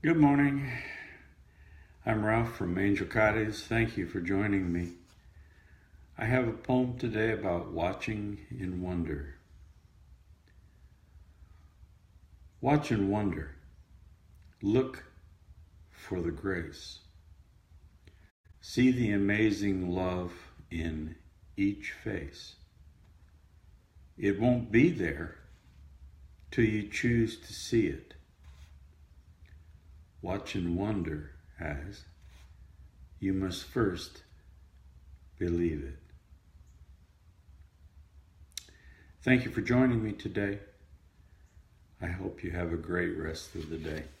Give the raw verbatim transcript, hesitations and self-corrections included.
Good morning. I'm Ralph from Angel Cottage. Thank you for joining me. I have a poem today about watching in wonder. Watch and wonder. Look for the grace. See the amazing love in each face. It won't be there till you choose to see it. Watch and wonder as you must first believe it. Thank you for joining me today. I hope you have a great rest of the day.